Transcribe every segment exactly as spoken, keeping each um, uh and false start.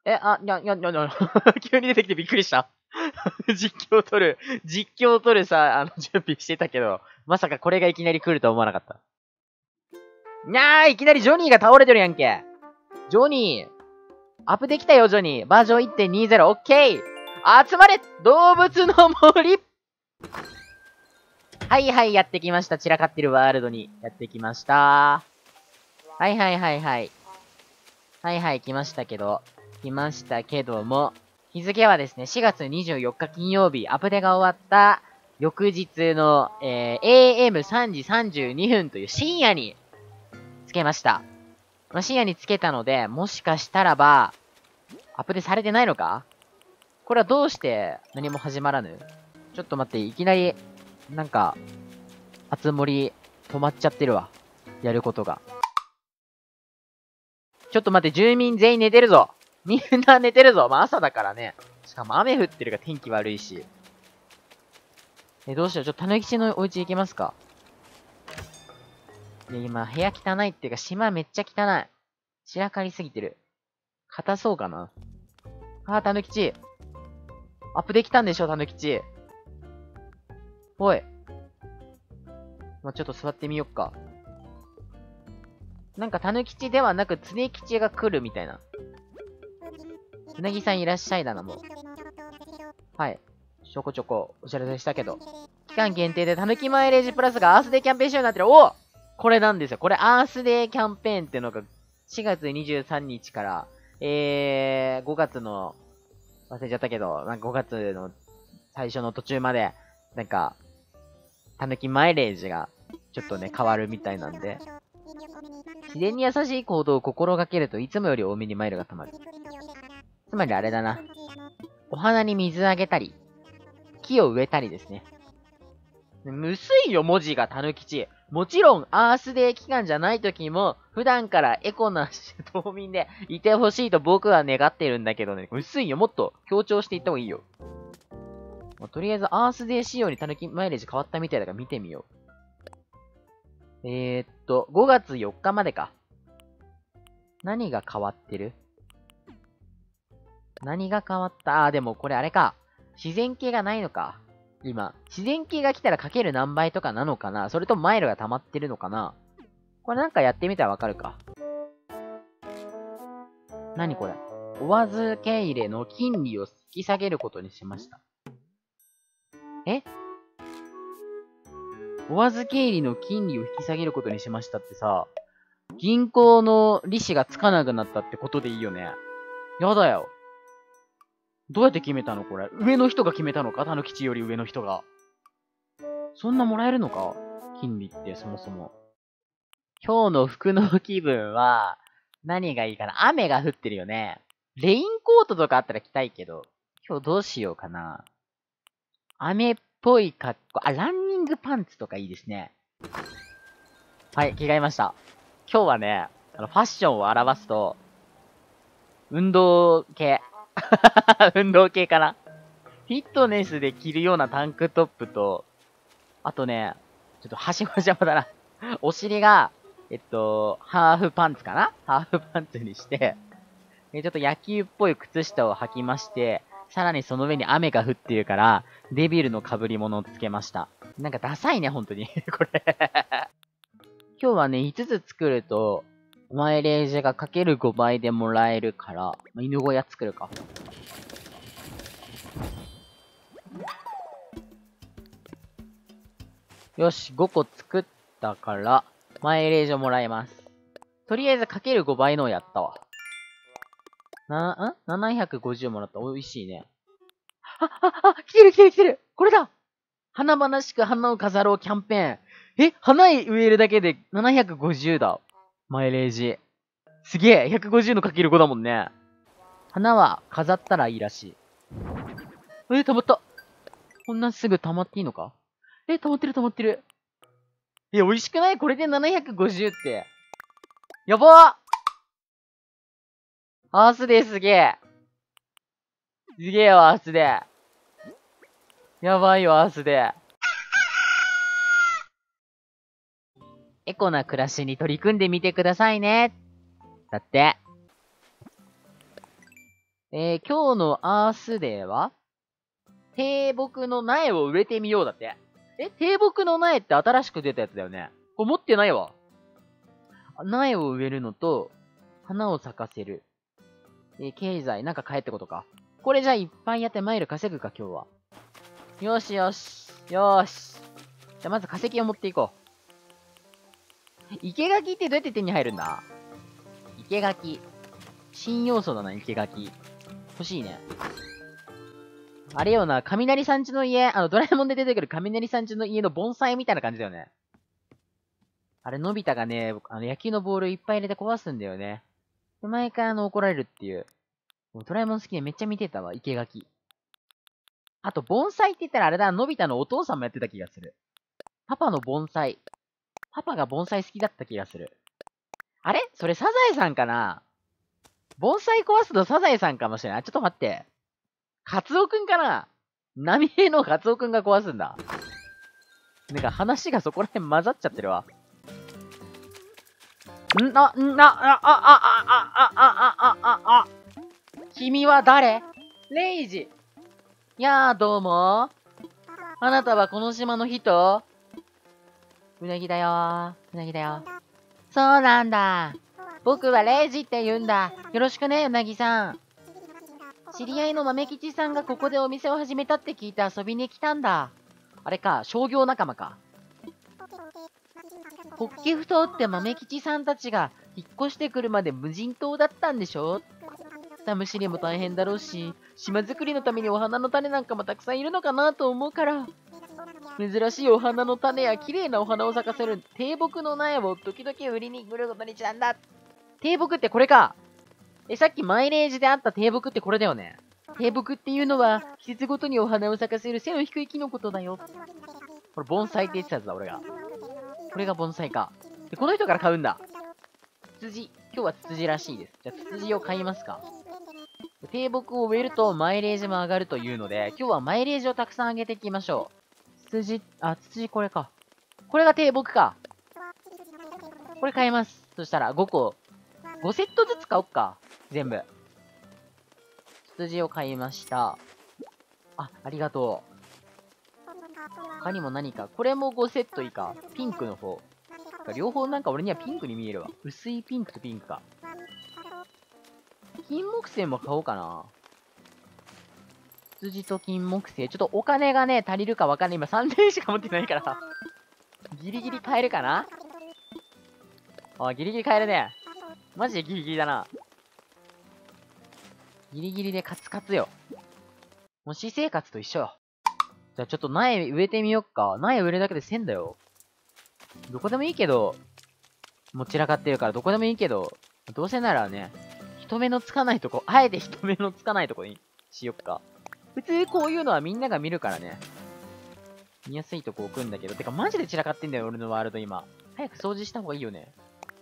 え、あ、にゃ、にゃ、にゃ、にゃ、急に出てきてびっくりした。実況撮る、実況撮るさ、あの、準備してたけど、まさかこれがいきなり来るとは思わなかった。にゃーいきなりジョニーが倒れてるやんけ。ジョニー、アップできたよ、ジョニー。バージョン いってんにじゅう、オッケー。集まれ動物の森。はいはい、やってきました。散らかってるワールドにやってきました。はいはいはいはい。はいはい、来ましたけど、来ましたけども、日付はですね、しがつにじゅうよっか金曜日、アップデが終わった翌日の、えー、エーエムさんじさんじゅうにふんという深夜につけました。まあ、深夜につけたので、もしかしたらば、アップデされてないのか？これはどうして何も始まらぬ？ちょっと待って、いきなり、なんか、あつ森止まっちゃってるわ。やることが。ちょっと待って、住民全員寝てるぞ。みんな寝てるぞ。まあ朝だからね。しかも雨降ってるから天気悪いし。え、どうしよう。ちょっとたぬきちのお家行きますか。いや、今、部屋汚いっていうか、島めっちゃ汚い。散らかりすぎてる。硬そうかな。あー、たぬきち。アップできたんでしょ、たぬきち。おい。まあ、ちょっと座ってみよっか。なんか、たぬきちではなく、つねきちが来るみたいな。つなぎさんいらっしゃいだな、もう。はい。ちょこちょこお知らせしたけど。期間限定でたぬきマイレージプラスがアースデーキャンペーン仕様になってる。おこれなんですよ。これアースデーキャンペーンっていうのがしがつにじゅうさんにちから、えー、ごがつの、忘れちゃったけど、なんかごがつの最初の途中まで、なんか、たぬきマイレージがちょっとね、変わるみたいなんで。自然に優しい行動を心がけるといつもより多めにマイルが溜まる。つまりあれだな。お花に水あげたり、木を植えたりですね。むすいよ、文字がたぬきち。もちろん、アースデー期間じゃない時も、普段からエコな島民でいてほしいと僕は願ってるんだけどね。薄いよ、もっと強調していった方がいいよ。まあ、とりあえず、アースデー仕様にたぬきマイレージ変わったみたいだから見てみよう。えー、っと、ごがつよっかまでか。何が変わってる？何が変わった？あー、でもこれあれか。自然系がないのか。今。自然系が来たらかける何倍とかなのかな？それともマイルが溜まってるのかな？これなんかやってみたらわかるか。何これ？お預け入れの金利を引き下げることにしました。え？お預け入りの金利を引き下げることにしましたってさ、銀行の利子がつかなくなったってことでいいよね。やだよ。どうやって決めたのこれ。上の人が決めたのか？たぬきちより上の人が。そんなもらえるのか？金利ってそもそも。今日の服の気分は、何がいいかな？雨が降ってるよね。レインコートとかあったら着たいけど、今日どうしようかな。雨っぽい格好。あ、ランニングパンツとかいいですね。はい、着替えました。今日はね、あの、ファッションを表すと、運動系。運動系かな。フィットネスで着るようなタンクトップと、あとね、ちょっと端が邪魔だな。お尻が、えっと、ハーフパンツかな？ハーフパンツにして、ちょっと野球っぽい靴下を履きまして、さらにその上に雨が降っているから、デビルの被り物をつけました。なんかダサいね、本当に。これ。今日はね、いつつ作ると、マイレージがかけるごばいでもらえるから、犬小屋作るか。よし、ごこ作ったから、マイレージをもらえます。とりあえずかけるごばいのをやったわ。な、ん ?ななひゃくごじゅう もらった。美味しいね。あ、あ、あ、来てる来てる来てるこれだ華々しく花を飾ろうキャンペーン。え、花植えるだけでななひゃくごじゅうだ。マイレージ。すげえ !ひゃくごじゅうのかけるごだもんね。花は飾ったらいいらしい。え、溜まった。こんなすぐ溜まっていいのか？え、溜まってる溜まってる。え、美味しくない？これでななひゃくごじゅうって。やばーアースデーすげえ。すげえよ、アースデー。やばいよ、アースデー。エコな暮らしに取り組んでみてくださいね。だって。 えー、今日のアースデーは低木の苗を植えてみようだって。え、低木の苗って新しく出たやつだよね。これ持ってないわ。苗を植えるのと、花を咲かせる。えー、経済、なんか買えってことか。これじゃあいっぱいやってマイル稼ぐか、今日は。よしよし。よーし。じゃあまず化石を持っていこう。生垣ってどうやって手に入るんだ？生垣。新要素だな、生垣。欲しいね。あれよな、雷さんちの家、あの、ドラえもんで出てくる雷さんちの家の盆栽みたいな感じだよね。あれ、のび太がね、あの、野球のボールいっぱい入れて壊すんだよね。で、毎回あの、怒られるっていう。ドラえもん好きでめっちゃ見てたわ、生垣。あと、盆栽って言ったらあれだ、のび太のお父さんもやってた気がする。パパの盆栽。パパが盆栽好きだった気がする。あれそれサザエさんかな？盆栽壊すのサザエさんかもしれない。ちょっと待って。カツオくんかな？波平のカツオくんが壊すんだ。なんか話がそこら辺混ざっちゃってるわ。んな、んな、あ、あ、あ、あ、あ、あ、あ、あ、あ、あ、君は誰？レイジ。やあ、どうも。あなたはこの島の人？うなぎだよ。うなぎだよ。そうなんだ。僕はレイジって言うんだ。よろしくね、うなぎさん。知り合いの豆吉さんがここでお店を始めたって聞いて遊びに来たんだ。あれか、商業仲間か。ホッケふ頭って豆吉さんたちが引っ越してくるまで無人島だったんでしょ？草むしりも大変だろうし、島作りのためにお花の種なんかもたくさんいるのかなと思うから。珍しいお花の種や綺麗なお花を咲かせる低木の苗を時々売りに来ることにしたんだ。低木ってこれか。え、さっきマイレージであった低木ってこれだよね。低木っていうのは季節ごとにお花を咲かせる背の低い木のことだよ。これ盆栽って言ってたやつだ、俺が。これが盆栽か。で、この人から買うんだ。ツツジ。今日はツツジらしいです。じゃあツツジを買いますか。低木を植えるとマイレージも上がるというので、今日はマイレージをたくさん上げていきましょう。ツツジ、あ、ツツジこれか。これが低木か。これ買います。そしたらごこ、ごセットずつ買おっか。全部。ツツジを買いました。あ、ありがとう。他にも何か。これもごセット以下。ピンクの方。両方なんか俺にはピンクに見えるわ。薄いピンクとピンクか。金木犀も買おうかな。羊と金木犀。ちょっとお金がね、足りるかわかんない。今さんぜんえんしか持ってないから。ギリギリ買えるかな？あ、ギリギリ買えるね。マジでギリギリだな。ギリギリでカツカツよ。もう私生活と一緒よ。じゃあちょっと苗植えてみよっか。苗植えるだけでせんだよ。どこでもいいけど、もう散らかってるからどこでもいいけど、どうせならね、人目のつかないとこ、あえて人目のつかないとこにしよっか。普通こういうのはみんなが見るからね。見やすいとこ置くんだけど。てかマジで散らかってんだよ、俺のワールド今。早く掃除した方がいいよね。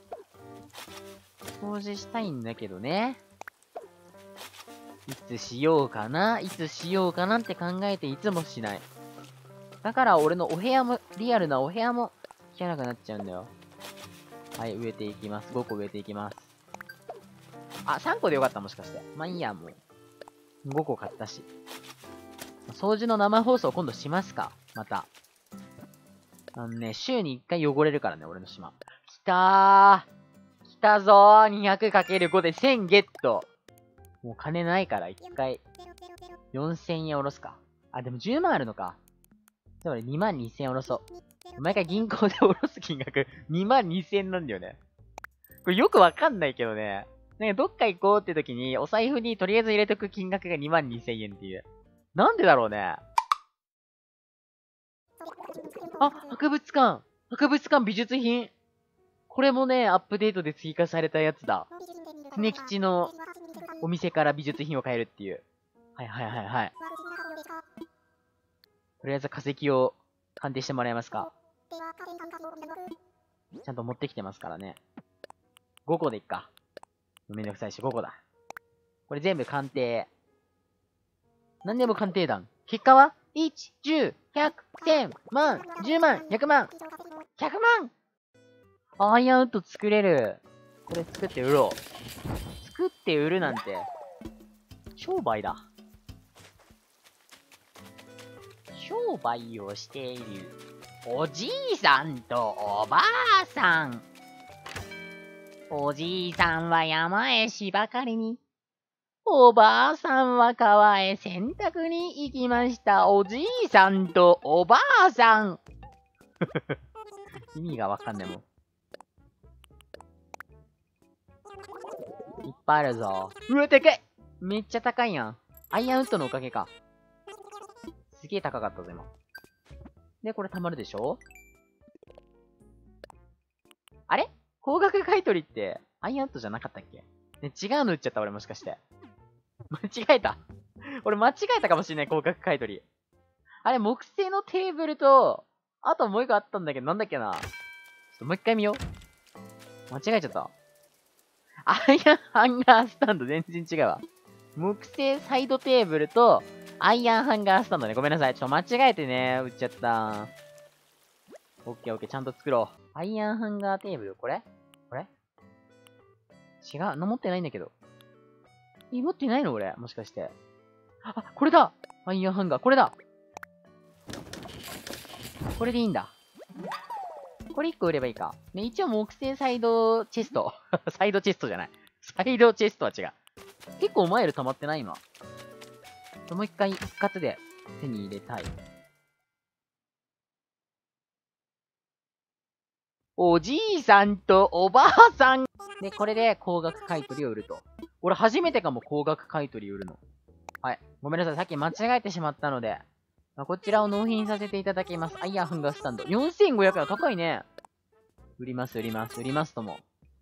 掃除したいんだけどね。いつしようかな、いつしようかなって考えていつもしない。だから俺のお部屋も、リアルなお部屋も汚くなっちゃうんだよ。はい、植えていきます。ごこ植えていきます。あ、さんこでよかった、もしかして。まあいいや、もう。ごこ買ったし。掃除の生放送今度しますか？また。あのね、週にいっかい汚れるからね、俺の島。きたー。来たぞー。にひゃくかけるご でせんゲット。もう金ないからいっかい。よんせんえん下ろすか。あ、でもじゅうまんあるのか。つまりにまんにせんえん下ろそう。毎回銀行で下ろす金額にまんにせんえんなんだよね。これよくわかんないけどね。なんかどっか行こうって時に、お財布にとりあえず入れとく金額がにまんにせんえんっていう。なんでだろうね。あ、博物館博物館美術品これもね、アップデートで追加されたやつだ。常吉のお店から美術品を買えるっていう。はいはいはいはい。とりあえず化石を鑑定してもらえますか。ちゃんと持ってきてますからね。ごこでいっか。めんどくさいしごこだ。これ全部鑑定。何でも鑑定団。結果はいち、じゅう、ひゃく、せん、万、じゅうまん、ひゃくまん。ひゃくまんアイアウト作れる。これ作って売ろう。作って売るなんて。 商売だ。商売をしているおじいさんとおばあさん。おじいさんは山へ芝刈りに、おばあさんは川へ洗濯に行きました。おじいさんとおばあさん。意味がわかんないもん。いっぱいあるぞ。うわ、でかい！めっちゃ高いやん。アイアンウッドのおかげか。すげえ高かったぞ、今。で、これ溜まるでしょ？あれ？高額買い取りって、アイアンウッドじゃなかったっけ？ね、違うの売っちゃった、俺もしかして。間違えた。俺間違えたかもしれない、高額買い取り。あれ、木製のテーブルと、あともう一個あったんだけど、なんだっけな。ちょっともう一回見よう。間違えちゃった。アイアンハンガースタンド全然違うわ。木製サイドテーブルと、アイアンハンガースタンドね。ごめんなさい。ちょっと間違えてね、売っちゃった。オッケーオッケー、ちゃんと作ろう。アイアンハンガーテーブル、これこれ違う。の持ってないんだけど。え、持ってないの俺もしかして。あ、これだ！アイアンハンガー、これだ！これでいいんだ。これいっこ売ればいいか。ね、一応木製サイドチェスト。サイドチェストじゃない。サイドチェストは違う。結構マイル溜まってない今。もう一回一括で手に入れたい。おじいさんとおばあさん。で、これで高額買い取りを売ると。俺初めてかも高額買い取り売るの。はい。ごめんなさい。さっき間違えてしまったので、まあ、こちらを納品させていただきます。アイアンハンガースタンド。よんせんごひゃくえん高いね。売ります、売ります、売りますとも。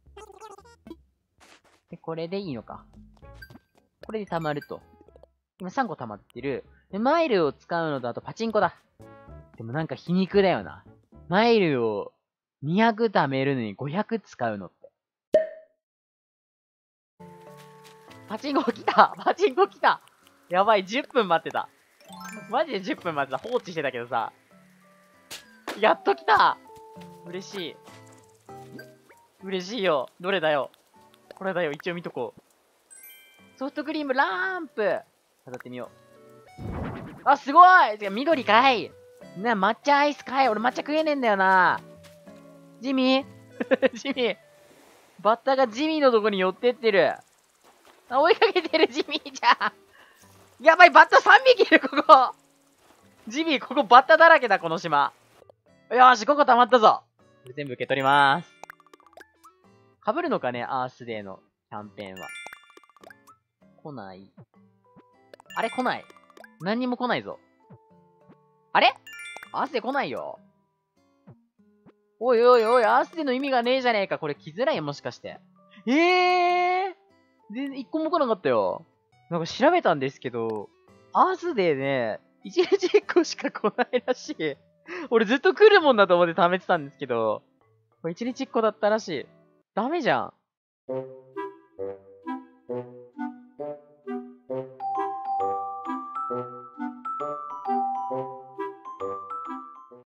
で、これでいいのか。これで貯まると。今さんこ貯まってる。で、マイルを使うのとあとパチンコだ。でもなんか皮肉だよな。マイルをにひゃく貯めるのにごひゃく使うのって。パチンコ来た！パチンコ来た！やばい、じゅっぷん待ってた。マジでじゅっぷん待ってた。放置してたけどさ。やっと来た！嬉しい。嬉しいよ。どれだよ。これだよ。一応見とこう。ソフトクリームランプ飾ってみよう。あ、すごい！てか緑かい！な、抹茶アイスかい！俺抹茶食えねえんだよな。ジミージミーバッタがジミーのとこに寄ってってる。あ、追いかけてるジミーじゃん。やばい、バッタさんびきいる、ここ。ジミー、ここバッタだらけだ、この島。よーし、ここ溜まったぞ。全部受け取りまーす。被るのかね、アースデーのキャンペーンは。来ない。あれ来ない。何にも来ないぞ。あれアースデー来ないよ。おいおいおい、アースデーの意味がねえじゃねえか。これ来づらいよ、もしかして。ええー全然一個も来なかったよ。なんか調べたんですけど、アースデーね、一日一個しか来ないらしい。俺ずっと来るもんだと思って貯めてたんですけど、これ一日一個だったらしい。ダメじゃん。